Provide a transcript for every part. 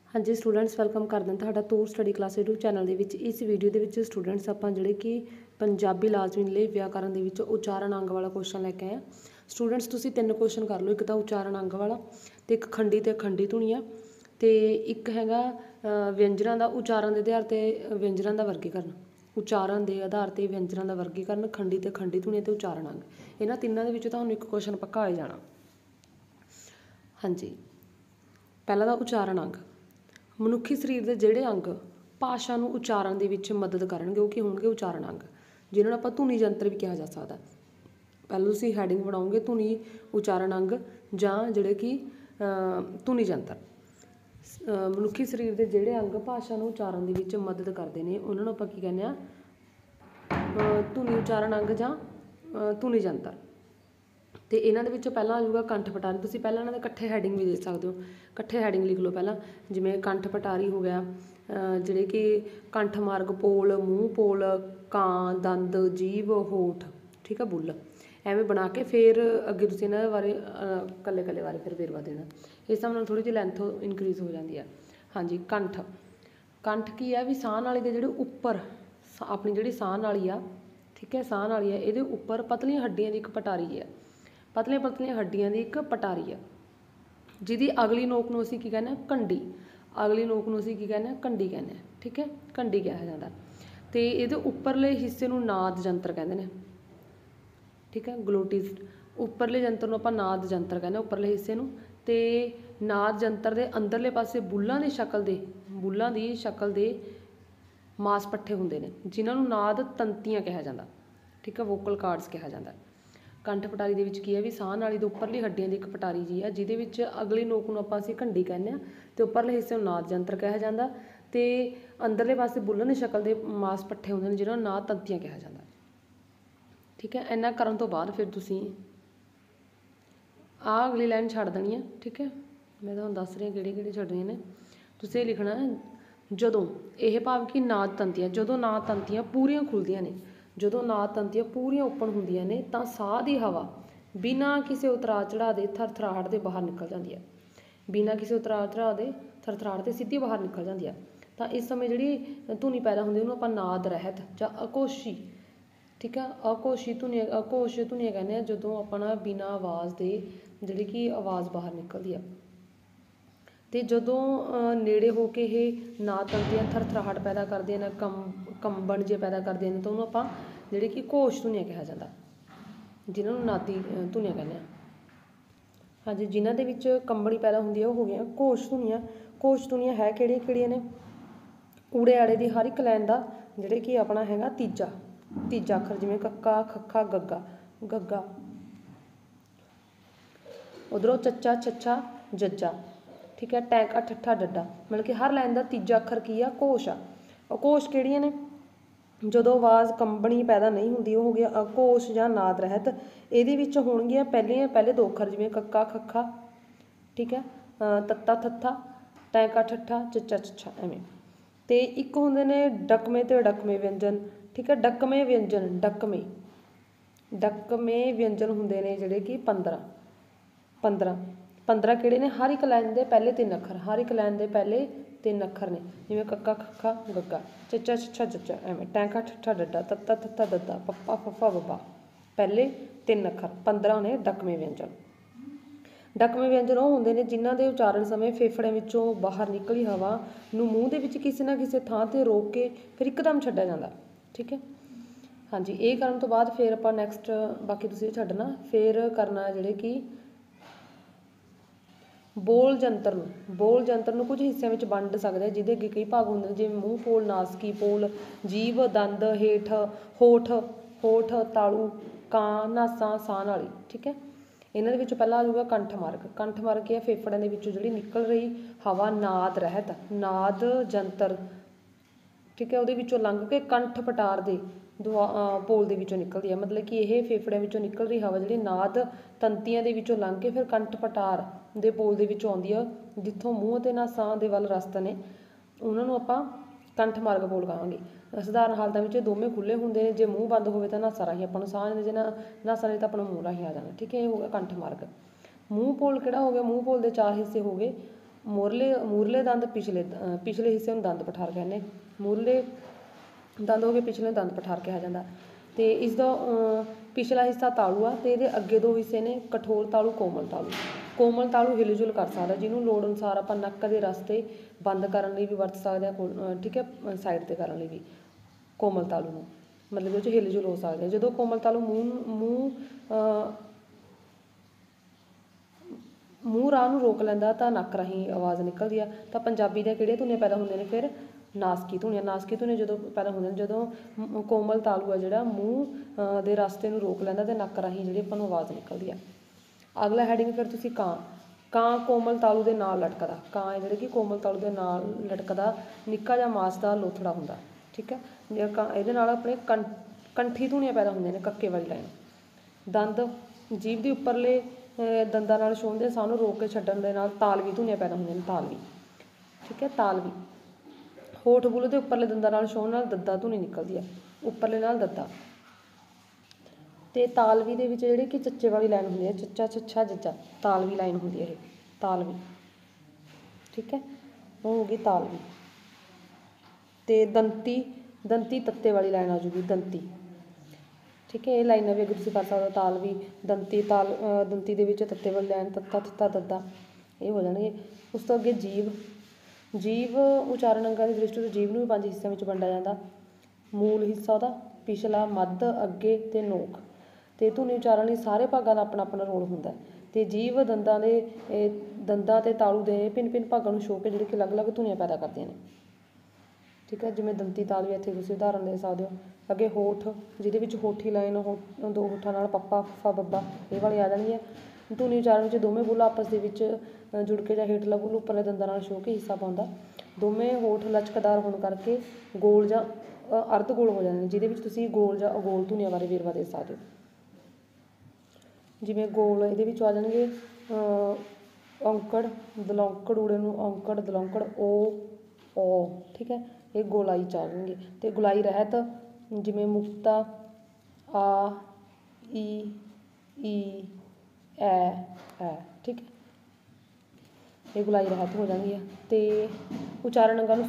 हाँ जी students welcome करते हैं तुहाडा तूर स्टडी क्लास यूट्यूब चैनल दे विच। इस वीडियो दे विच स्टूडेंट्स आपां जिहड़े कि पंजाबी लाजमी लई व्याकरण दे विच उचारण अंग वाला क्वेश्चन लैके आए। स्टूडेंट्स तुसीं तीन क्वेश्चन कर लो, एक तो उचारण अंग वाला ते एक खंडी ते खंडी धुनियां ते एक हैगा व्यंजनां दा उचारण दे आधार ते व्यंजनां दा वर्गीकरण। उचारण के आधार पर व्यंजनां का वर्गीकरण, खंडी ते खंडी धुनी ते उचारण अंग, इन्हां तिन्नां दे विच तुहानूं एक क्वेश्चन पक्का आ जाना। हाँ जी, पहला दा उचारण अंग। मनुखी शरीर के ਜਿਹੜੇ अंग भाषा ਨੂੰ ਉਚਾਰਨ ਦੇ ਵਿੱਚ ਮਦਦ ਕਰਨਗੇ ਉਹ ਕੀ ਹੋਣਗੇ? ਉਚਾਰਨ ਅੰਗ, ਜਿਨ੍ਹਾਂ ਨੂੰ ਆਪਾਂ ਧੁਨੀ ਯੰਤਰ ਵੀ ਕਿਹਾ ਜਾ ਸਕਦਾ। ਪਹਿਲਾਂ ਤੁਸੀਂ ਹੈਡਿੰਗ ਬਣਾਓਗੇ ਧੁਨੀ ਉਚਾਰਨ ਅੰਗ ਜਾਂ ਜਿਹੜੇ ਕਿ ਧੁਨੀ ਯੰਤਰ। ਮਨੁੱਖੀ ਸਰੀਰ ਦੇ ਜਿਹੜੇ ਅੰਗ ਭਾਸ਼ਾ ਨੂੰ ਉਚਾਰਨ ਦੇ ਵਿੱਚ ਮਦਦ ਕਰਦੇ ਨੇ ਉਹਨਾਂ ਨੂੰ ਆਪਾਂ ਕੀ ਕਹਿੰਦੇ ਆ? ਧੁਨੀ ਉਚਾਰਨ ਅੰਗ ਜਾਂ ਧੁਨੀ ਯੰਤਰ। तो इन्हों के पहला आ जाऊगा कंठ पटारी। तुसीं पहला इन्हों के कट्ठे हैडिंग भी दे सकते हो, कट्ठे हैडिंग लिख लो पहला, जिमें कंठ पटारी हो गया, जिहड़े कि कंठ मार्ग, पोल, मूँह पोल, कां, दंद, जीभ, होठ, ठीक है, बुल, एवें बना के फिर अगे तुसीं इन्हां दे बारे कल्ले कल्ले बारे फिर वेरवा देना। इस हिसाब नाल थोड़ी जी लैंथ इनक्रीज हो जाती है। हाँ जी, कंठ, कंठ की है भी साह नाली दे जिहड़े उपर अपनी जिहड़ी साह नाली आ, ठीक है, साह नाली है, इहदे उपर पतलियां हड्डियां दी एक पटारी है, पतलियां पतलियां हड्डियां की एक पटारी है, जिहदी अगली नोक नूं असीं की कहने कंडी, अगली नोक नूं असीं की कहने कंडी कहने, ठीक है, कंडी कहा जाता। तो ये उपरले हिस्से नूं नाद जंतर कहते हैं, ठीक है, ग्लोटिस, उपरले जंतर नूं आपां नाद जंतर कहने उपरले हिस्से नूं। ते नाद जंतर दे अंदरले पासे बुल्लां दी शक्ल दे मास पट्ठे हुंदे ने जिन्हां नूं नाद तंतियां कहा जाता, ठीक है, वोकल कार्ड्स कहा जाता। कंठ पटारी दे विच की है भी साह नाली दे उपरली हड्डियां दी एक पटारी जी है, जिहदे विच अगली नोक नूं आपां असीं कंडी कहने ते उपरले हिस्से नूं नाद जंतर कहा जाता ते अंदरले पासे बुल्लन दी शक्ल दे मास पट्ठे हुंदे ने जिन्हां नूं नाद तंतियां कहा जाता, ठीक है। इन्ना करन तो बाद फिर तुसीं आ अगली लाइन छड्ड देनी है, ठीक है, मैं तुहानूं दस रही किहड़ी छड्डणियां ने। तुसीं लिखना जदों, यह भाव कि नाद तंतियां, जदों नाद तंतियां पूरियां खुलदियां ने, जदों नाद तंतियां पूरियां ओपन हुंदियां ने तां साह दी हवा बिना किसी उतराव चढ़ाव के थरथराहट के बाहर निकल जाती है, बिना किसी उतराव चढ़ाव के थरथराहट के सीधी बाहर निकल जाती है। तो इस समय जी धुनी पैदा होंदी उन्होंने आपां नाद रहत जां अघोशी, ठीक है, अघोशी धुनी, अघोश धुनियां कहने हैं जदों अपना बिना आवाज़ के जिहड़ी कि आवाज़ बाहर निकलती है। तो जदों नेड़े होके ये नाद तंतियां थरथराहट पैदा करदियां ने, कंबण जे पैदा करदियां ने, तो उन्होंने आपां जिहड़ी कि घोश धुनियां कहा जाता, जिन्हां नूं नादी धुनियां कहने हैं। हाँ जी, जिन्हां दे विच कंबणी पैदा हुंदी है वो हो गया घोश धुनियां। घोश धुनियां है किहड़ियां किहड़ियां ने? ऊड़े आड़े दी हर एक लाइन का जिहड़े कि अपना हैगा तीजा अखर, जिवें कक्का, खक्खा, गग्गा, गग्गा, उधरों चच्चा, छच्छा, जज्जा, ठीक है, टैंका, ठट्ठा, डड्डा, मतलब कि हर लाइन का तीजा अखर की है घोश आ। घोश किहड़ियां ने? जदों आवाज़ कंबणी पैदा नहीं होंदी वो हो गया अघोश जां नाद रहत। इहदे विच होणगियां पहले दो अखर जिवें कक्का, खक्खा, ठीक है, तत्ता, थत्था, टैंका, ठट्ठा, चच्चा, छच्छा, एवें। ते एक हुंदे ने डकमे ते अडकमे व्यंजन, ठीक है, डकमे व्यंजन, डकमे व्यंजन हुंदे ने जिहड़े कि 15 किहड़े ने? हर एक लाइन के पहले 3 अखर, हर एक लाइन के पहले 3 अखर ने, जिवें कक्का, खक्खा, गग्गा, चच्चा, छच्छा, जच्चा, एवें, टैंका, ठट्ठा, डड्डा, तत्ता, थत्था, दद्दा, पप्पा, फफ्फा, बब्बा, पहले 3 अखर, 15 ने डकमे व्यंजन। डकमे व्यंजन वो होंदे ने जिन्हां दे उचारण समय फेफड़िਆਂ ਵਿੱਚੋਂ बाहर निकली हवा ਨੂੰ मूँह ਦੇ ਵਿੱਚ ਕਿਸੇ ना किसी ਥਾਂ ਤੇ रोक के फिर एकदम ਛੱਡਿਆ ਜਾਂਦਾ, ठीक है। हाँ जी, ये करन तो बाद फिर ਆਪਾਂ नैक्सट बाकी तुसीं छड्डना, फिर करना जिहड़े कि बोल जंतर नूं कुछ हिस्सों में वंड सकते हैं, जिहदे अगे कई भाग होंदे ने, जिवें मूँह पोल, नासकी पोल, जीभ, दंद, हेठ, होठ, तालू, कां, नासां, साह नाली, ठीक है। इन्हां दे विचों पहला आ जाऊगा कंठ मार्ग। कंठ मार्ग की है फेफड़िਆਂ ਦੇ ਵਿੱਚੋਂ ਜਿਹੜੀ निकल रही हवा नाद रहत, नाद जंतर, ठीक है, ਉਹਦੇ ਵਿੱਚੋਂ लंघ के कंठ पटार ਦੇ पोल ਦੇ ਵਿੱਚੋਂ निकलती है, मतलब कि यह फेफड़िਆਂ ਵਿੱਚੋਂ निकल रही हवा ਜਿਹੜੀ नाद तंतियां ਦੇ ਵਿੱਚੋਂ लंघ के फिर कंठ पटार ਦੇ पोल ਦੇ ਵਿੱਚੋਂ आउंदी है, जिथों मूँह ते नासां ਦੇ ਵੱਲ ਰਸਤੇ ਨੇ ਉਹਨਾਂ ਨੂੰ ਆਪਾਂ कंठ मार्ग पोल कहांगे। सधारण हालतां ਵਿੱਚ ਦੋਵੇਂ खुले ਹੁੰਦੇ ਨੇ, जे मूँह बंद होवे तां नासा राही ਆਪਾਂ ਨੂੰ ਸਾਹ आउंदा, जे नासा राही तां ਆਪਾਂ ਨੂੰ मूँह राही आ जाना, ठीक है, ये हो गया कंठ मार्ग। मूँह पोल किहड़ा हो गया? मूँह पोल के 4 हिस्से हो गए, ਮੂਰਲੇ ਦੰਦ ਪਿਛਲੇ ਹਿੱਸੇ ਨੂੰ ਦੰਦ ਪਠਾਰ ਕਹਿੰਦੇ। ਮੂਰਲੇ ਦੰਦ ਹੋ ਗਏ, ਪਿਛਲੇ ਦੰਦ ਪਠਾਰ ਕਿਹਾ ਜਾਂਦਾ। ਅਤੇ ਇਸ ਦਾ ਪਿਛਲਾ ਹਿੱਸਾ ਤਾਲੂ ਆ, ਅਤੇ ਇਹਦੇ ਅੱਗੇ ਦੋ ਹਿੱਸੇ ਨੇ, ਕਠੋਰ ਤਾਲੂ, ਕੋਮਲ ਤਾਲੂ। ਕੋਮਲ ਤਾਲੂ ਹਿਲ ਜੁਲ ਕਰ ਸਕਦਾ, ਜਿਹਨੂੰ ਲੋੜ ਅਨੁਸਾਰ ਆਪਾਂ ਨੱਕ ਦੇ ਰਸਤੇ ਬੰਦ ਕਰਨ ਲਈ ਵੀ ਵਰਤ ਸਕਦੇ ਹਾਂ, ਠੀਕ ਹੈ, ਸਾਈਡ 'ਤੇ ਕਰਨ ਲਈ ਵੀ ਕੋਮਲ ਤਾਲੂ ਨੂੰ, ਮਤਲਬ ਉਹ 'ਚ ਹਿਲ ਜੁਲ ਹੋ ਸਕਦੇ। ਜਦੋਂ ਕੋਮਲ ਤਾਲੂ ਮੂੰਹ ਰਾਹ ਨੂੰ ਰੋਕ ਲੈਂਦਾ ਤਾਂ ਨੱਕ ਰਾਹੀਂ ਆਵਾਜ਼ ਨਿਕਲਦੀ ਆ। ਤਾਂ ਪੰਜਾਬੀ ਦੀਆਂ ਕਿਹੜੀਆਂ ਧੁਨੀਆਂ ਪੈਦਾ ਹੁੰਦੀਆਂ ਨੇ ਫਿਰ? ਨਾਸਕੀ ਧੁਨੀਆਂ। ਨਾਸਕੀ ਧੁਨੀਆਂ ਜਦੋਂ ਪੈਦਾ ਹੁੰਦੀਆਂ ਨੇ ਜਦੋਂ ਕੋਮਲ ਤਾਲੂ ਆ ਜਿਹੜਾ ਮੂੰਹ ਦੇ ਰਸਤੇ ਨੂੰ ਰੋਕ ਲੈਂਦਾ ਅਤੇ ਨੱਕ ਰਾਹੀਂ ਜਿਹੜੀ ਆਪਾਂ ਨੂੰ ਆਵਾਜ਼ ਨਿਕਲਦੀ ਆ। ਅਗਲਾ ਹੈਡਿੰਗ ਫਿਰ ਤੁਸੀਂ ਕਾਂ ਕੋਮਲ ਤਾਲੂ ਦੇ ਨਾਲ ਲਟਕਦਾ। ਕਾਂ ਹੈ ਜਿਹੜੇ ਕਿ ਕੋਮਲ ਤਾਲੂ ਦੇ ਨਾਲ ਲਟਕਦਾ, ਨਿੱਕਾ ਜਿਹਾ ਮਾਸ ਦਾ ਲੋਥੜਾ ਹੁੰਦਾ, ਠੀਕ ਹੈ। ਇਹਦੇ ਨਾਲ ਆਪਣੇ ਕੰਠੀ ਧੁਨੀਆਂ ਪੈਦਾ ਹੁੰਦੀਆਂ ਨੇ, ਕੱਕੇ ਵਾਲੀ ਲਾਈਨ। ਦੰਦ ਜੀਭ ਦੇ ਉੱਪਰਲੇ ਦੰਦਾਂ ਨਾਲ ਛੋਹ ਦੇ ਸਾਹ ਨੂੰ ਰੋਕ ਕੇ ਛੱਡਣ ਦੇ ਨਾਲ ਤਾਲਵੀ ਧੁਨੀਆਂ ਪੈਦਾ ਹੁੰਦੀਆਂ ਨੇ, ਤਾਲਵੀ, ਠੀਕ ਹੈ, ਤਾਲਵੀ। ਹੋਠ ਬੁੱਲ੍ਹ ਦੇ ਉੱਪਰਲੇ ਦੰਦਾਂ ਨਾਲ ਛੋਹਣ ਨਾਲ ਦੱਦਾ ਧੁਨੀ ਨਿਕਲਦੀ ਹੈ, ਉੱਪਰਲੇ ਨਾਲ ਦੱਦਾ। ਅਤੇ ਤਾਲਵੀ ਦੇ ਵਿੱਚ ਜਿਹੜੀ ਕਿ ਚੱਚੇ ਵਾਲੀ ਲਾਈਨ ਹੁੰਦੀ ਹੈ, ਚੱਚਾ ਚੱਛਾ ਜੱਜਾ, ਤਾਲਵੀ ਲਾਈਨ ਹੁੰਦੀ ਹੈ ਇਹ, ਤਾਲਵੀ, ਠੀਕ ਹੈ, ਉਹ ਹੋ ਗਈ ਤਾਲਵੀ। ਅਤੇ ਦੰਤੀ ਤੱਤੇ ਵਾਲੀ ਲਾਈਨ ਆ ਜੂਗੀ, ਦੰਤੀ, ਠੀਕ ਹੈ। ਇਹ ਲਾਈਨਾਂ ਵੀ ਅੱਗੇ ਤੁਸੀਂ ਕਰ ਸਕਦੇ ਹੋ, ਤਾਲਵੀ, ਦੰਤੀ, ਦੰਤੀ ਦੇ ਵਿੱਚ ਤੱਤੇ ਵਾਲੀ ਲਾਈਨ, ਤੱਤਾ ਥੱਤਾ ਦੱਦਾ, ਇਹ ਹੋ ਜਾਣਗੇ। ਉਸ ਤੋਂ ਅੱਗੇ ਜੀਭ ਉਚਾਰਨ ਅੰਗਾਂ ਦੀ ਦ੍ਰਿਸ਼ਟੀ ਤੋਂ ਜੀਭ ਨੂੰ ਵੀ 5 ਹਿੱਸਿਆਂ ਵਿੱਚ ਵੰਡਿਆ ਜਾਂਦਾ। ਮੂਲ ਹਿੱਸਾ ਉਹਦਾ, ਪਿਛਲਾ, ਮੱਧ, ਅੱਗੇ ਅਤੇ ਨੋਕ। ਅਤੇ ਧੁਨੀ ਉਚਾਰਨ ਲਈ ਸਾਰੇ ਭਾਗਾਂ ਦਾ ਆਪਣਾ ਆਪਣਾ ਰੋਲ ਹੁੰਦਾ। ਅਤੇ ਜੀਭ ਦੰਦਾਂ ਅਤੇ ਤਾਲੂ ਦੇ ਭਿੰਨ ਭਾਗਾਂ ਨੂੰ ਛੋਹ ਕੇ ਜਿਹੜੇ ਕਿ ਅਲੱਗ ਅਲੱਗ ਧੁਨੀਆਂ ਪੈਦਾ ਕਰਦੀਆਂ ਨੇ, ਠੀਕ ਹੈ। ਜਿਵੇਂ ਦੰਤੀ ਤਾਲਵੀ, ਇੱਥੇ ਤੁਸੀਂ ਉਦਾਹਰਨ ਦੇ ਸਕਦੇ ਹੋ। ਅੱਗੇ ਹੋਠ, ਜਿਹਦੇ ਵਿੱਚ ਹੋਠੀ ਲਾਈਨ, ਦੋ ਹੋਠਾਂ ਨਾਲ ਪੱਪਾ, ਫੱਫਾ, ਬੱਬਾ, ਇਹ ਵਾਲੀ ਆ ਜਾਣਗੀਆਂ। ਧੁਨੀ ਉਚਾਰਨ ਵਿੱਚ ਦੋਵੇਂ ਬੁੱਲ੍ਹ ਆਪਸ ਦੇ ਵਿੱਚ ਜੁੜ ਕੇ ਜਾਂ ਹੇਠਲਾ ਬੁੱਲ੍ਹ ਉੱਪਰਲੇ ਦੰਦਾਂ ਨਾਲ ਛੋਹ ਕੇ ਹਿੱਸਾ ਪਾਉਂਦਾ। ਦੋਵੇਂ ਹੋਠ ਲਚਕਦਾਰ ਹੋਣ ਕਰਕੇ ਗੋਲ ਜਾਂ ਅਰਧ ਗੋਲ ਹੋ ਜਾਂਦੇ ਨੇ, ਜਿਹਦੇ ਵਿੱਚ ਤੁਸੀਂ ਗੋਲ ਜਾਂ ਅਗੋਲ ਧੁਨੀਆਂ ਬਾਰੇ ਵੇਰਵਾ ਦੇ ਸਕਦੇ ਹੋ। ਜਿਵੇਂ ਗੋਲ ਇਹਦੇ ਵਿੱਚੋਂ ਆ ਜਾਣਗੇ ਔਂਕੜ, ਦਲੌਂਕੜ, ਊੜੇ ਨੂੰ ਔਂਕੜ, ਦਲੌਂਕੜ, ਓ, ਠੀਕ ਹੈ, ਇਹ ਗੋਲਾਈ 'ਚ ਆ ਜਾਣਗੇ। ਅਤੇ ਗੋਲਾਈ ਰਹਿਤ ਜਿਵੇਂ ਮੁਕਤਾ, ਆ, ਈ, ਐ, ਠੀਕ ਹੈ, ਇਹ ਗੋਲਾਈ ਰਹਿਤ ਹੋ ਜਾਂਦੀ ਹੈ। ਅਤੇ ਉਚਾਰਨ ਅੰਗਾਂ ਨੂੰ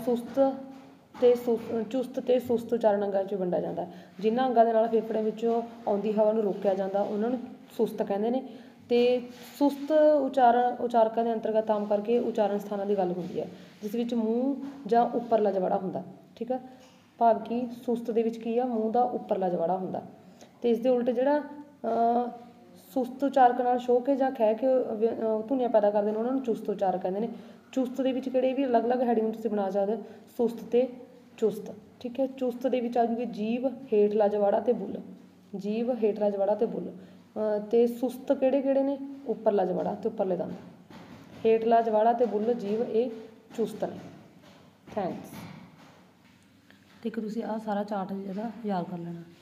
ਚੁਸਤ ਅਤੇ ਸੁਸਤ ਉਚਾਰਨ ਅੰਗਾਂ 'ਚ ਵੰਡਿਆ ਜਾਂਦਾ। ਜਿਨ੍ਹਾਂ ਅੰਗਾਂ ਦੇ ਨਾਲ ਫੇਫੜਿਆਂ ਵਿੱਚੋਂ ਆਉਂਦੀ ਹਵਾ ਨੂੰ ਰੋਕਿਆ ਜਾਂਦਾ ਉਹਨਾਂ ਨੂੰ ਸੁਸਤ ਕਹਿੰਦੇ ਨੇ। ਅਤੇ ਸੁਸਤ ਉਚਾਰਕਾਂ ਦੇ ਅੰਤਰਗਤ ਆਮ ਕਰਕੇ ਉਚਾਰਨ ਸਥਾਨਾਂ ਦੀ ਗੱਲ ਹੁੰਦੀ ਹੈ, ਜਿਸ ਵਿੱਚ ਮੂੰਹ ਜਾਂ ਉੱਪਰਲਾ ਜਬੜਾ ਹੁੰਦਾ, ਠੀਕ ਹੈ। ਭਾਵ ਕਿ ਸੁਸਤ ਦੇ ਵਿੱਚ ਕੀ ਆ, ਮੂੰਹ ਦਾ ਉੱਪਰਲਾ ਜਬੜਾ ਹੁੰਦਾ। ਅਤੇ ਇਸ ਦੇ ਉਲਟ ਜਿਹੜਾ ਸੁਸਤ ਉਚਾਰਕ ਨਾਲ ਛੋਹ ਕੇ ਜਾਂ ਖਹਿ ਕੇ ਧੁਨੀਆਂ ਪੈਦਾ ਕਰਦੇ ਨੇ ਉਹਨਾਂ ਨੂੰ ਚੁਸਤ ਉਚਾਰਕ ਕਹਿੰਦੇ ਨੇ। ਚੁਸਤ ਦੇ ਵਿੱਚ ਕਿਹੜੇ ਵੀ ਅਲੱਗ ਅਲੱਗ ਹੈਡਿੰਗ ਤੁਸੀਂ ਬਣਾ ਸਕਦੇ ਹੋ, ਸੁਸਤ ਅਤੇ ਚੁਸਤ, ਠੀਕ ਹੈ। ਚੁਸਤ ਦੇ ਵਿੱਚ ਆ ਜੂਗੀ ਜੀਭ, ਹੇਠਲਾ ਜਵਾੜਾ ਅਤੇ ਬੁੱਲ੍ਹ, ਜੀਭ, ਹੇਠਲਾ ਜਵਾੜਾ ਅਤੇ ਬੁੱਲ੍ਹ। ਅਤੇ ਸੁਸਤ ਕਿਹੜੇ ਨੇ? ਉੱਪਰਲਾ ਜਵਾੜਾ ਅਤੇ ਉੱਪਰਲੇ ਦੰਦ। ਹੇਠਲਾ ਜਵਾੜਾ ਅਤੇ ਬੁੱਲ੍ਹ, ਜੀਭ, ਇਹ ਚੁਸਤ ਨੇ। ਥੈਂਕਸ। ਅਤੇ ਇੱਕ ਤੁਸੀਂ ਆਹ ਸਾਰਾ ਚਾਰਟ ਜਿਹੜਾ ਯਾਦ ਕਰ ਲੈਣਾ।